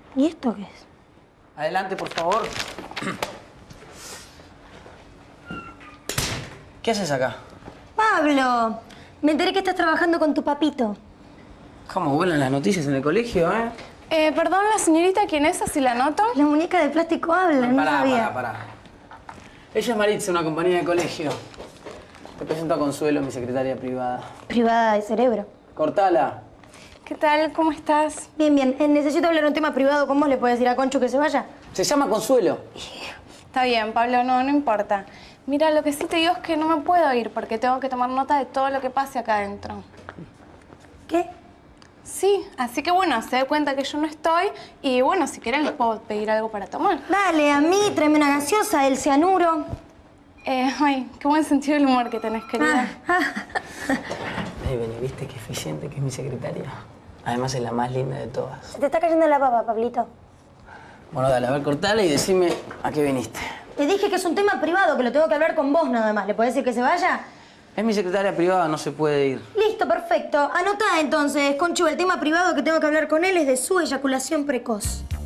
¿Y esto qué es? Adelante, por favor. ¿Qué haces acá? Pablo, me enteré que estás trabajando con tu papito. ¿Cómo vuelan las noticias en el colegio, Perdón, la señorita, ¿quién es? Así la anoto. La muñeca de plástico habla, no sabía. Pará. Ella es Maritza, una compañía de colegio. Te presento a Consuelo, mi secretaria privada. Privada de cerebro. Cortala. ¿Qué tal? ¿Cómo estás? Bien, bien. Necesito hablar un tema privado con vos. ¿Le puedes decir a Conchu que se vaya? Se llama Consuelo. Está bien, Pablo, no importa. Mira, lo que sí te digo es que no me puedo ir porque tengo que tomar nota de todo lo que pase acá adentro. ¿Qué? Sí, así que bueno, se dé cuenta que yo no estoy y bueno, si quieren les puedo pedir algo para tomar. Dale, a mí, tráeme una gaseosa, el cianuro. Ay, qué buen sentido del humor que tenés, querida. Vení, ¿viste qué eficiente que es mi secretaria? Además es la más linda de todas. Se te está cayendo la baba, Pablito. Bueno, dale, a ver, cortala y decime a qué viniste. Te dije que es un tema privado, que lo tengo que hablar con vos nada más. ¿Le podés decir que se vaya? Es mi secretaria privada, no se puede ir. Listo, perfecto. Anotá entonces, Conchu, el tema privado que tengo que hablar con él es de su eyaculación precoz.